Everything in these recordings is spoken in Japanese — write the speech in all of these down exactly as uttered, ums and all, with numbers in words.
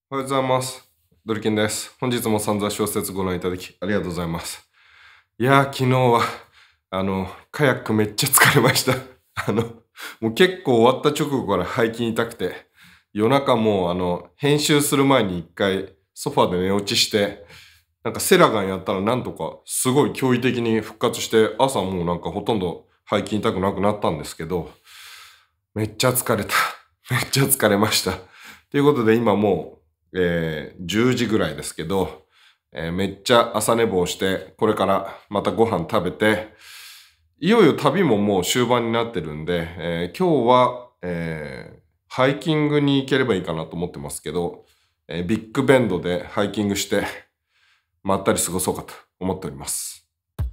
おはようございます。ドリキンです。本日も散々小説ご覧いただきありがとうございます。いやー、昨日は、あの、カヤックめっちゃ疲れました。あの、もう結構終わった直後から背筋痛くて、夜中もうあの、編集する前に一回ソファで寝落ちして、なんかセラガンやったらなんとかすごい驚異的に復活して、朝もうなんかほとんど背筋痛くなくなったんですけど、めっちゃ疲れた。めっちゃ疲れました。ということで今もう、えーじゅうじぐらいですけど、えーめっちゃ朝寝坊して、これからまたご飯食べて、いよいよ旅ももう終盤になってるんで、えー今日は、えーハイキングに行ければいいかなと思ってますけど、えービッグベンドでハイキングして、まったり過ごそうかと思っております。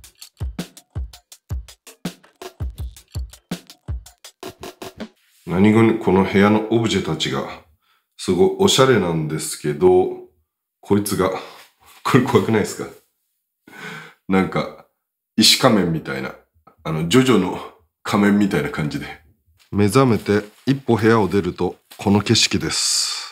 何気にこの部屋のオブジェたちがすごいおしゃれなんですけど、こいつが、これ怖くないですか？なんか、石仮面みたいな、あの、ジョジョの仮面みたいな感じで。目覚めて一歩部屋を出ると、この景色です。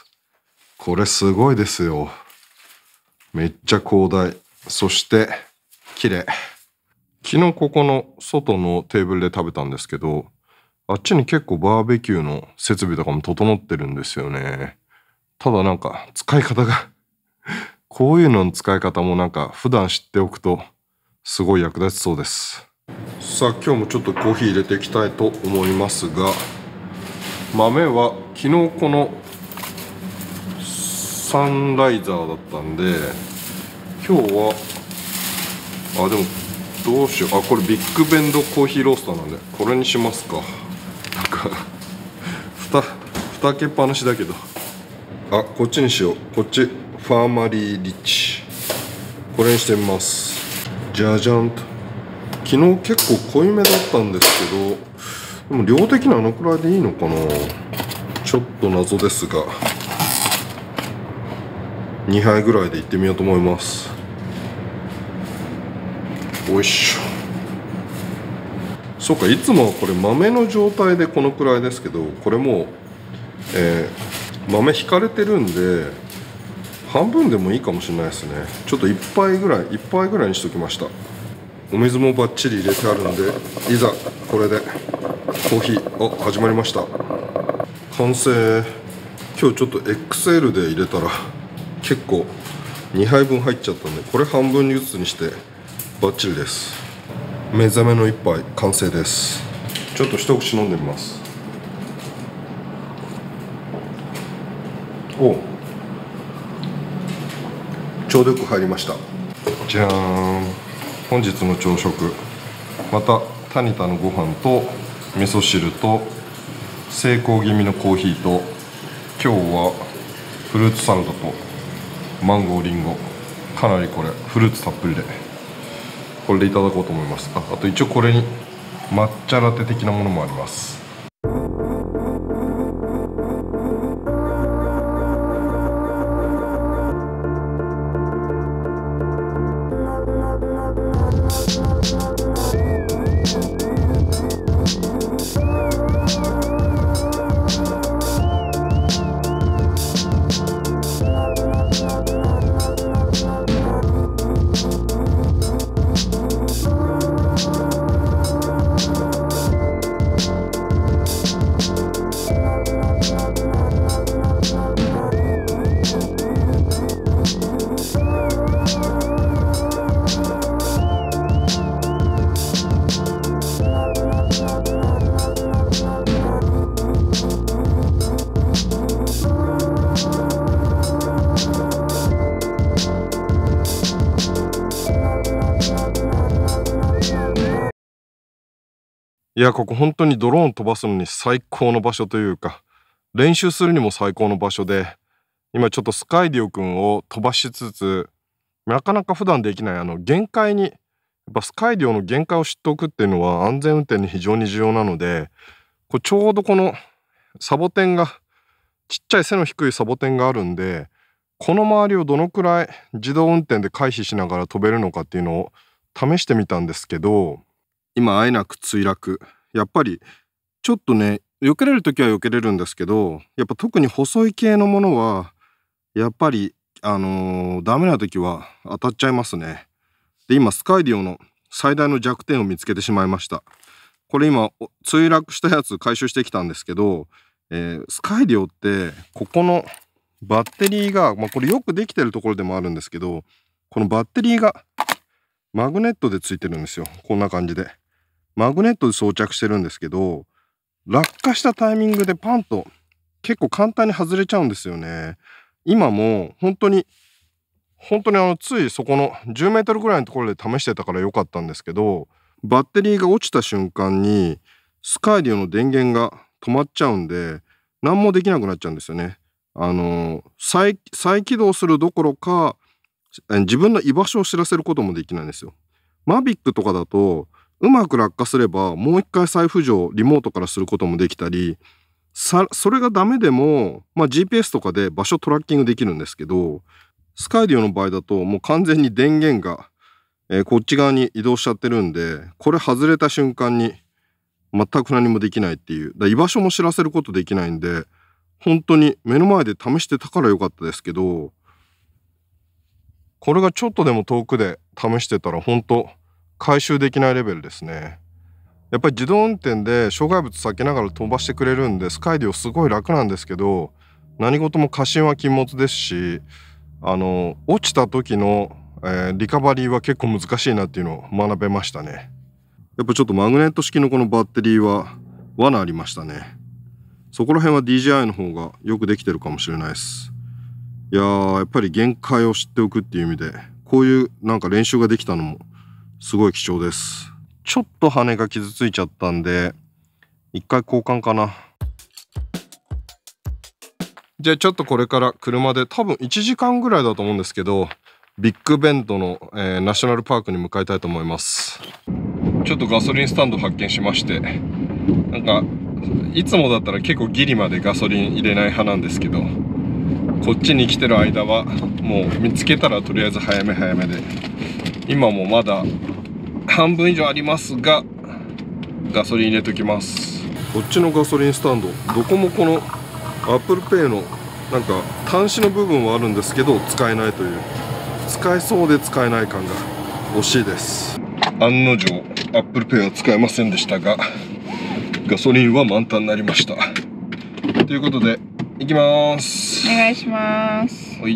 これすごいですよ。めっちゃ広大。そして、綺麗。昨日ここの外のテーブルで食べたんですけど、あっちに結構バーベキューの設備とかも整ってるんですよね。ただなんか使い方がこういうのの使い方もなんか普段知っておくとすごい役立ちそうです。さあ今日もちょっとコーヒー入れていきたいと思いますが、豆は昨日このサンライザーだったんで、今日はあでもどうしよう、あこれビッグベンドコーヒーロースターなんでこれにしますか。なんかふた蓋開けっぱなしだけど、あこっちにしよう。こっちファーマリーリッチ、これにしてみます。じゃじゃんと。昨日結構濃いめだったんですけど、でも量的にはあのくらいでいいのかな。ちょっと謎ですがにはいぐらいでいってみようと思います。おいしょ。そうか、いつもはこれ豆の状態でこのくらいですけど、これもう、えー、豆引かれてるんで半分でもいいかもしれないですね。ちょっといっぱいぐらいいっぱいぐらいにしときました。お水もバッチリ入れてあるんで、いざこれでコーヒーあ始まりました。完成。今日ちょっと エックスエル で入れたら結構にはいぶん入っちゃったんで、これ半分ずつにしてバッチリです。目覚めの一杯完成です。ちょっと一口飲んでみます。おちょうどよく入りました。じゃーん。本日の朝食、またタニタのご飯と味噌汁と成功気味のコーヒーと、今日はフルーツサラダとマンゴーリンゴ、かなりこれフルーツたっぷりでこれでいただこうと思います。 あ, あと一応これに抹茶ラテ的なものもあります。いや、ここ本当にドローン飛ばすのに最高の場所というか、練習するにも最高の場所で、今ちょっとスカイディオくんを飛ばしつつ、なかなか普段できないあの限界に、やっぱスカイディオの限界を知っておくっていうのは安全運転に非常に重要なので、これちょうどこのサボテンが、ちっちゃい背の低いサボテンがあるんで、この周りをどのくらい自動運転で回避しながら飛べるのかっていうのを試してみたんですけど、今あえなく墜落。やっぱりちょっとね、避けれる時は避けれるんですけど、やっぱ特に細い系のものはやっぱり、あのーダメな時は当たっちゃいますね。で、今、スカイディオの最大の弱点を見つけてしまいました。これ今、墜落したやつ回収してきたんですけど、えースカイディオって、ここのバッテリーが、まあ、これよくできてるところでもあるんですけど、このバッテリーがマグネットでついてるんですよ。こんな感じで。マグネットで装着してるんですけど、落下したタイミングでパンと結構簡単に外れちゃうんですよね。今も本当に本当にあのついそこのじゅうメートルぐらいのところで試してたからよかったんですけど、バッテリーが落ちた瞬間にスカイディオの電源が止まっちゃうんで、何もできなくなっちゃうんですよね。あの再再起動するどころか、自分の居場所を知らせることもできないんですよ。マビックとかだとうまく落下すればもう一回再浮上リモートからすることもできたり、さそれがダメでも、まあ、ジーピーエス とかで場所トラッキングできるんですけど、スカイディオの場合だともう完全に電源が、えーこっち側に移動しちゃってるんで、これ外れた瞬間に全く何もできないっていう、だから居場所も知らせることできないんで、本当に目の前で試してたからよかったですけど、これがちょっとでも遠くで試してたら本当回収できないレベルですね。やっぱり自動運転で障害物避けながら飛ばしてくれるんで、スカイディオすごい楽なんですけど、何事も過信は禁物ですし、あの落ちた時の、えーリカバリーは結構難しいなっていうのを学べましたね。やっぱちょっとマグネット式のこのバッテリーは罠ありましたね。そこら辺は ディージェーアイ の方がよくできてるかもしれないです。いやー、やっぱり限界を知っておくっていう意味で、こういうなんか練習ができたのもすごい貴重です。ちょっと羽が傷ついちゃったんで、一回交換かな。じゃあちょっとこれから車で多分いちじかんぐらいだと思うんですけど、ビッグベンドの、えーナショナルパークに向かいたいと思います。ちょっとガソリンスタンド発見しまして、なんかいつもだったら結構ギリまでガソリン入れない派なんですけど、こっちに来てる間はもう見つけたらとりあえず早め早めで、今もまだ半分以上ありますが、ガソリン入れときます。こっちのガソリンスタンド、どこもこの Apple Pay のなんか端子の部分はあるんですけど使えないという、使えそうで使えない感が惜しいです。案の定 Apple Pay は使えませんでしたが、ガソリンは満タンになりました。ということで行きます。 お願いします。 はい。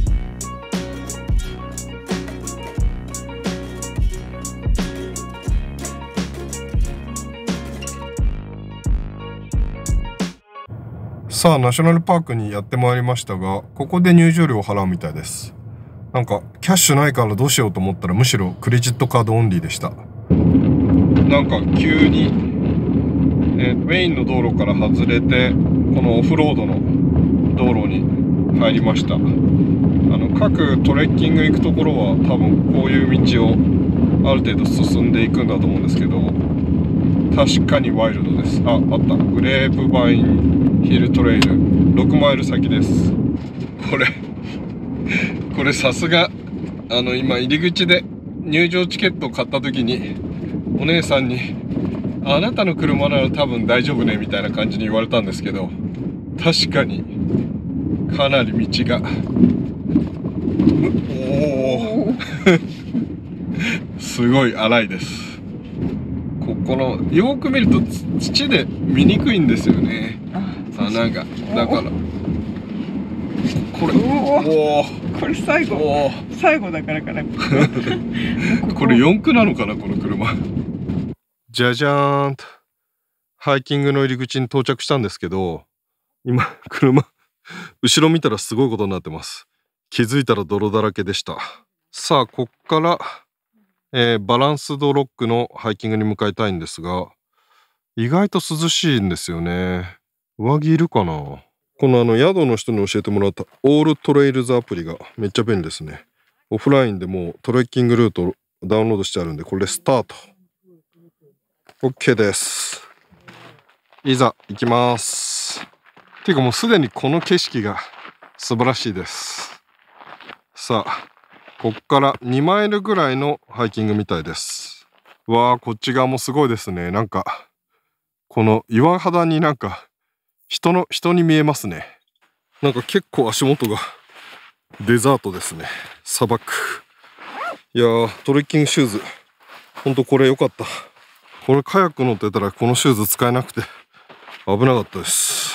さあ、ナショナルパークにやってまいりましたが、ここで入場料を払うみたいです。なんかキャッシュないからどうしようと思ったら、むしろクレジットカードオンリーでした。なんか急に、えーメインの道路から外れて、このオフロードの道路に入りました。あの各トレッキング行くところは多分こういう道をある程度進んでいくんだと思うんですけど、確かにワイルドです。あ、あった。グレープバインヒルトレイルろくマイル先です。これこれさすがあの今入り口で入場チケットを買った時にお姉さんに「あなたの車なら多分大丈夫ね」みたいな感じに言われたんですけど、確かにかなり道がおおすごい荒いです。ここのよく見ると土で見にくいんですよね。あ、なんかだからこれおおこれ最後お最後だからかな。 これよん区なのかな、この車。じゃじゃーんとハイキングの入り口に到着したんですけど、今車後ろ見たらすごいことになってます。気づいたら泥だらけでした。さあこっから、えーバランスドロックのハイキングに向かいたいんですが、意外と涼しいんですよね。上着いるかな。このあの宿の人に教えてもらったオールトレイルズアプリがめっちゃ便利ですね。オフラインでもうトレッキングルートダウンロードしてあるんで、これスタート。 OK です。いざ行きます。っていうかもうすでにこの景色が素晴らしいです。さあこっからにマイルぐらいのハイキングみたいです。わあ、こっち側もすごいですね。なんかこの岩肌になんか人の人に見えますね。なんか結構足元がデザートですね。砂漠。いやー、トレッキングシューズ。ほんとこれ良かった。これカヤック乗ってたらこのシューズ使えなくて危なかったです。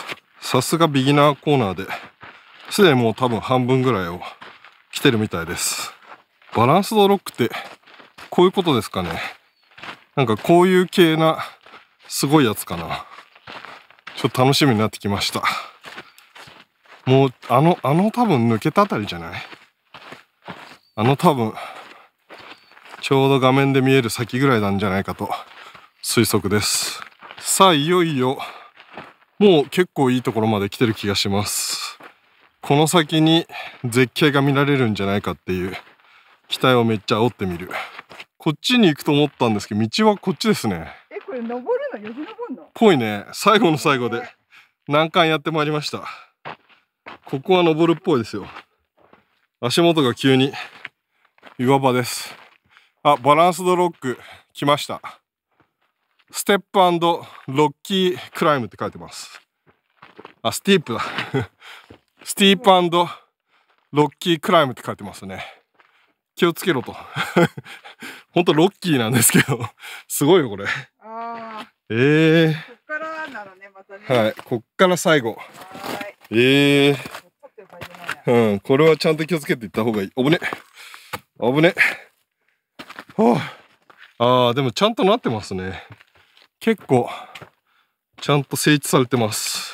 さすがビギナーコーナーで、すでにもう多分半分ぐらいを来てるみたいです。バランスドロックってこういうことですかね。なんかこういう系なすごいやつかな。ちょっと楽しみになってきました。もうあのあの多分抜けたあたりじゃない？あの多分ちょうど画面で見える先ぐらいなんじゃないかと推測です。さあいよいよもう結構いいところまで来てる気がします。この先に絶景が見られるんじゃないかっていう期待をめっちゃ煽ってみる。こっちに行くと思ったんですけど、道はこっちですね。 え、これ登るの？よじ登るの？ ぽいね。最後の最後で難関やってまいりました。ここは登るっぽいですよ。足元が急に岩場です。あ、バランスドロック来ました。ステップ&ロッキークライムって書いてます。あ、スティープだ。スティープ&ロッキークライムって書いてますね。気をつけろと。ほんとロッキーなんですけど、すごいよこれ。 あええー。 こっからなのね、またね。 はい、こっから最後。 はい。 ええー。うん、これはちゃんと気をつけていった方がいい。危ね。危ね。はあ。ああ、でもちゃんとなってますね。結構ちゃんと整地されてます。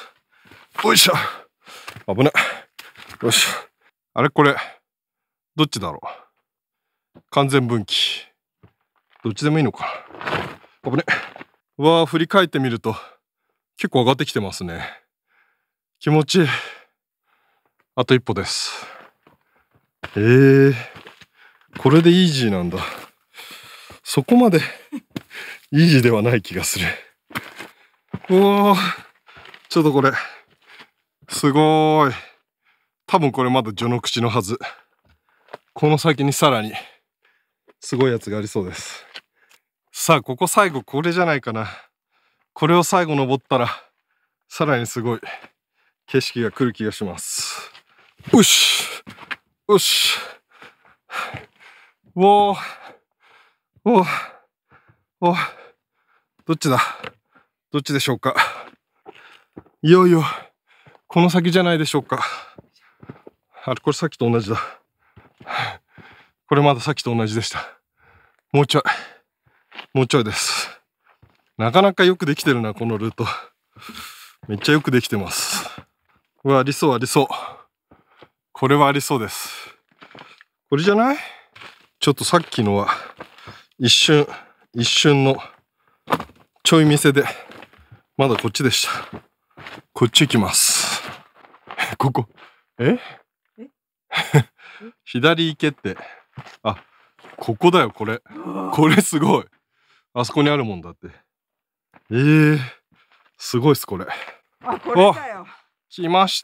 よいしょ。危ない。よし。あれこれどっちだろう。完全分岐。どっちでもいいのか。危ね。うわあ、振り返ってみると結構上がってきてますね。気持ちいい。あと一歩です。えー、これでイージーなんだ。そこまでイージーではない気がする。うわー、ちょっとこれすごーい。多分これまだ序の口のはず。この先にさらにすごいやつがありそうです。さあここ最後これじゃないかな。これを最後登ったらさらにすごい景色が来る気がします。よしよし。おーおーおー、どっちだどっちでしょうか。いよいよこの先じゃないでしょうか。あれこれさっきと同じだ。これまださっきと同じでした。もうちょいもうちょいです。なかなかよくできてるなこのルート。めっちゃよくできてます。うわ、ありそうありそう。これはありそうです。これじゃない？ちょっとさっきのは一瞬一瞬のちょい見せでまだこっちでした。こっち行きます。ここえ左行けって。あ、ここだよこれ。これすごい。あそこにあるもんだって。えー、すごいっすこれ。 あ、これだよ。 来ました。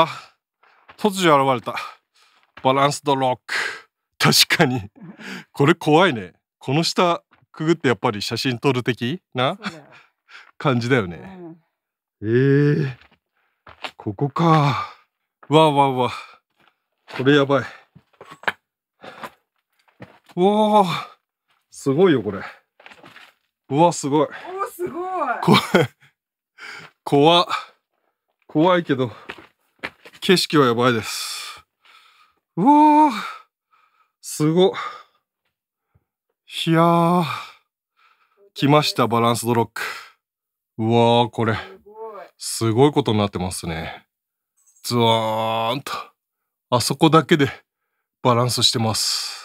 突如現れたバランスドロック。確かにこれ怖いね。この下くぐってやっぱり写真撮る的な感じだよね。うん、えー、ここか。わあわあわあ、これやばい。うわあ、すごいよこれ。うわすごい。 お、すごい。 怖い怖怖いけど景色はやばいです。うわあ、すごっ。いやー、来ましたバランスドロック。うわー、これすごいことになってますね。ズワーンとあそこだけでバランスしてます。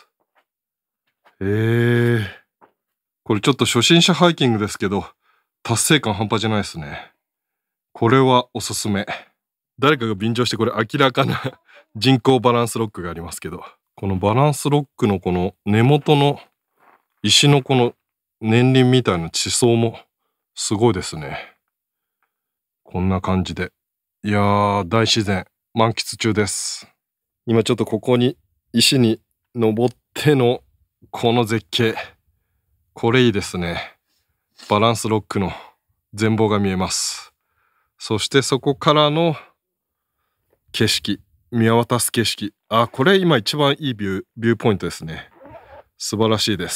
えー、これちょっと初心者ハイキングですけど達成感半端じゃないですね。これはおすすめ。誰かが便乗してこれ明らかな人工バランスロックがありますけど、このバランスロックのこの根元の石のこの年輪みたいな地層もすごいですね。こんな感じで、いやー、大自然満喫中です。今ちょっとここに石に登ってのこの絶景、これいいですね。バランスロックの全貌が見えます。そしてそこからの景色、 見渡す景色。あ、これ今一番いいビュー、ビューポイントですね。素晴らしいです。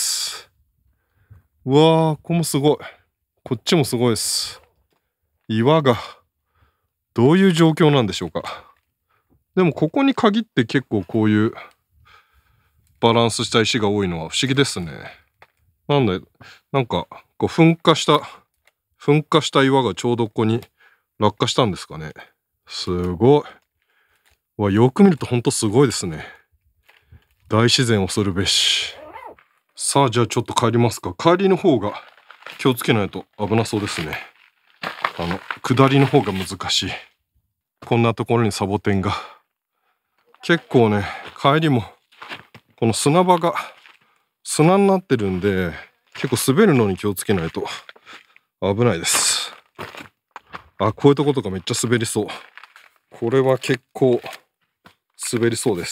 うわー、ここもすごい。こっちもすごいです。岩がどういう状況なんでしょうか。でもここに限って結構こういうバランスした石が多いのは不思議ですね。なんで、なんかこう噴火した、噴火した岩がちょうどここに落下したんですかね。すごい。わ、よく見るとほんとすごいですね。大自然恐るべし。さあ、じゃあちょっと帰りますか。帰りの方が気をつけないと危なそうですね。あの、下りの方が難しい。こんなところにサボテンが。結構ね、帰りも、この砂場が砂になってるんで、結構滑るのに気をつけないと危ないです。あ、こういうとことかめっちゃ滑りそう。これは結構滑りそうです。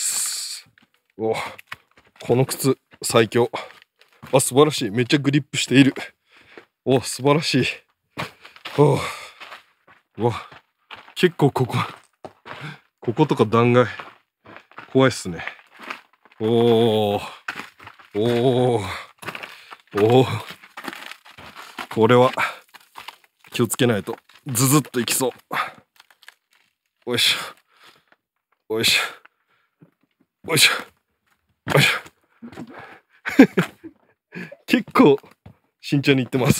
お、この靴最強。あ、素晴らしい。めっちゃグリップしている。お、素晴らしい。お、うわ、結構こここことか断崖怖いっすね。おーおーおー、これは気をつけないとズズッといきそう。おいしょおいしょおいしょおいしょ結構慎重にいってます。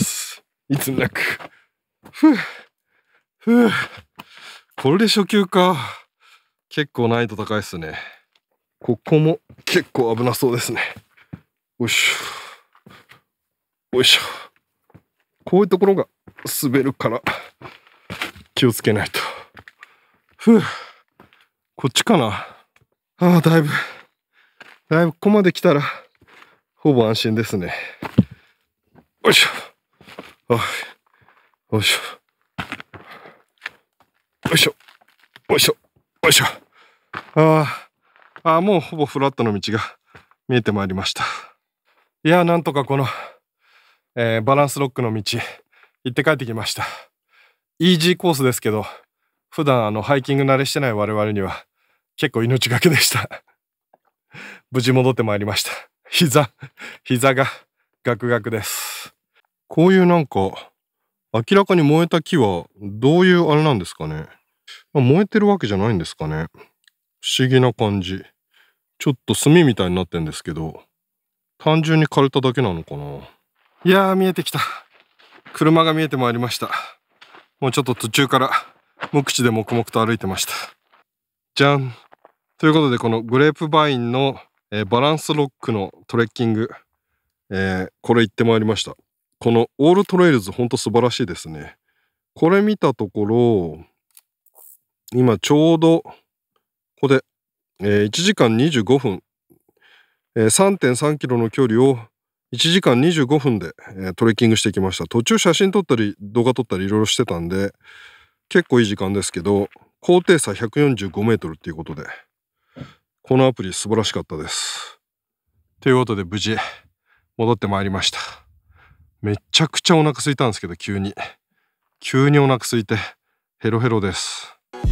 いつになく。ふうふう、これで初級か。結構難易度高いですね。ここも結構危なそうですね。おいしょおいしょ。こういうところが滑るから気をつけないと。ふう、こっちかな。ああ、だいぶだいぶここまで来たらほぼ安心ですね。よいしょ。よいしょ。よいしょ。よいしょ。よいしょ。ああ、もうほぼフラットの道が見えてまいりました。いや、なんとかこの、えー、バランスロックの道行って帰ってきました。イージーコースですけど、普段あのハイキング慣れしてない我々には結構命がけでした。無事戻ってまいりました。膝、膝がガクガクです。こういうなんか明らかに燃えた木はどういうあれなんですかね。燃えてるわけじゃないんですかね。不思議な感じ。ちょっと炭みたいになってんですけど、単純に枯れただけなのかな。いやー、見えてきた。車が見えてまいりました。もうちょっと途中から無口で黙々と歩いてました。じゃん。ということで、このグレープバインの、えー、バランスロックのトレッキング、えー、これ行ってまいりました。このオールトレイルズほんと素晴らしいですね。これ見たところ、今ちょうどここで、えー、いちじかんにじゅうごふん、えー、さんてんさんキロの距離をいちじかんにじゅうごふんで、えー、トレッキングしてきました。途中写真撮ったり動画撮ったりいろいろしてたんで結構いい時間ですけど、高低差ひゃくよんじゅうごメートルっていうことで、このアプリ素晴らしかったです。ということで無事戻ってまいりました。めちゃくちゃお腹空いたんですけど、急に急にお腹空いてヘロヘロです。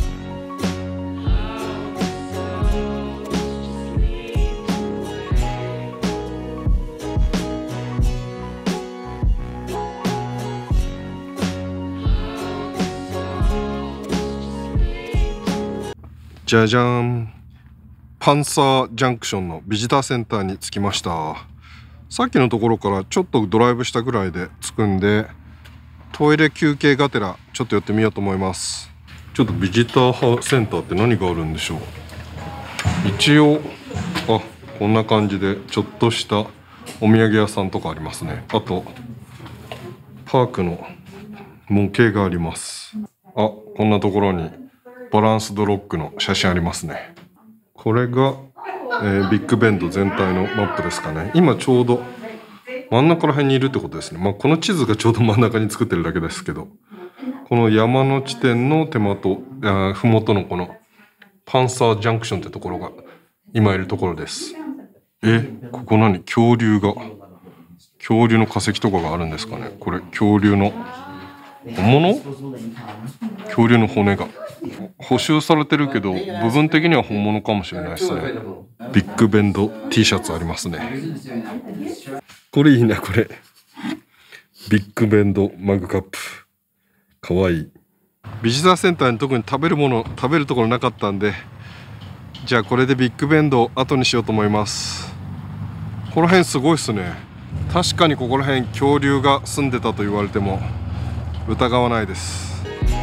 じゃじゃーん。パンサージャンクションのビジターセンターに着きました。さっきのところからちょっとドライブしたぐらいで着くんで、トイレ休憩がてらちょっと寄ってみようと思います。ちょっとビジターセンターって何があるんでしょう。一応、あ、こんな感じでちょっとしたお土産屋さんとかありますね。あとパークの模型があります。あ、こんなところにバランスドロックの写真ありますね。これが、えー、ビッグベンド全体のマップですかね。今ちょうど真ん中ら辺にいるってことですね。まあこの地図がちょうど真ん中に作ってるだけですけど、この山の地点の手元、ふもとのこのパンサージャンクションってところが今いるところです。え、ここ何？恐竜が、恐竜の化石とかがあるんですかね。これ恐竜の本物？恐竜の骨が補修されてるけど部分的には本物かもしれないですね。ビッグベンド T シャツありますね。これいいな、これビッグベンドマグカップかわいい。ビジターセンターに特に食べるもの食べるところなかったんで、じゃあこれでビッグベンド後にしようと思います。この辺すごいっすね。確かにここら辺恐竜が住んでたと言われても疑わないです。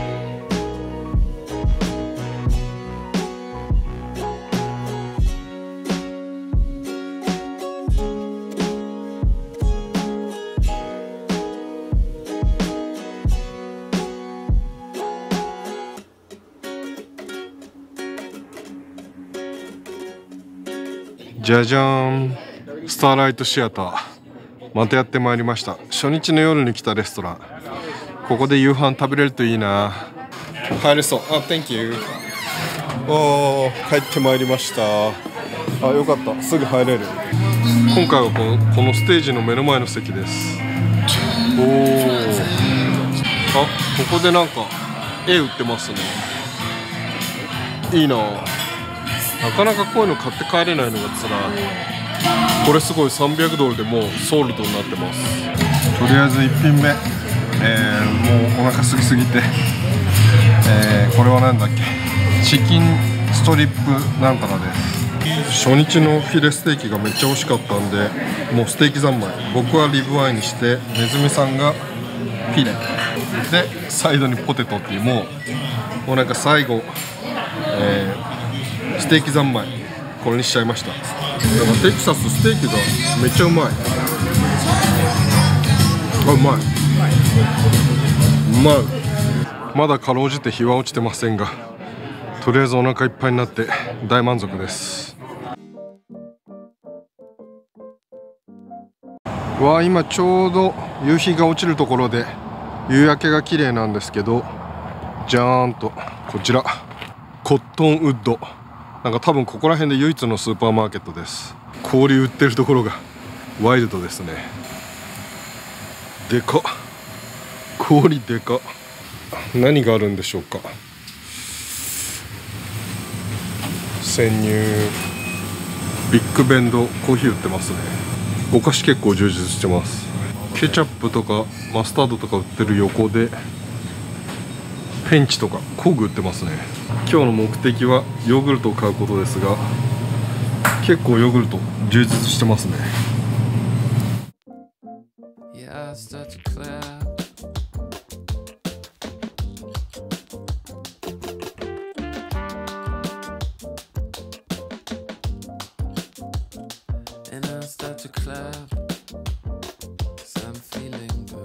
じゃじゃーん、スターライトシアターまたやってまいりました。初日の夜に来たレストラン、ここで夕飯食べれるといいな。入れそう。あ、Thank you。おー、帰ってまいりました。あ、よかった、すぐ入れる。今回はこの、このステージの目の前の席です。おー、あ、ここでなんか絵売ってますね。いいな。なかなかこういうの買って帰れないのがつらい。これすごいさんびゃくドルでもうソールドになってます。とりあえずいっぴんめ、えー、もうお腹空きすぎて、えー、これはなんだっけ、チキンストリップなんたらです。初日のフィレステーキがめっちゃ美味しかったんで、もうステーキ三昧。僕はリブアイにして、ネズミさんがフィレでサイドにポテトっていう、もうもうなんか最後、えー、ステーキ三昧これにしちゃいました。だからテキサスステーキがめっちゃうまい。あ、うまい。うまい。まだかろうじて日は落ちてませんが、とりあえずお腹いっぱいになって大満足です。わあ、今ちょうど夕日が落ちるところで夕焼けが綺麗なんですけど、じゃーんとこちらコットンウッド、なんか多分ここら辺で唯一のスーパーマーケットです。氷売ってるところがワイルドですね。でかっ、氷でかっ。何があるんでしょうか。潜入。ビッグベンドコーヒー売ってますね。お菓子結構充実してます。ケチャップとかマスタードとか売ってる横でペンチとか工具売ってますね。今日の目的はヨーグルトを買うことですが、結構ヨーグルト充実してますね。 Yeah, I start to clap. And I start to clap. 'Cause I'm feeling good.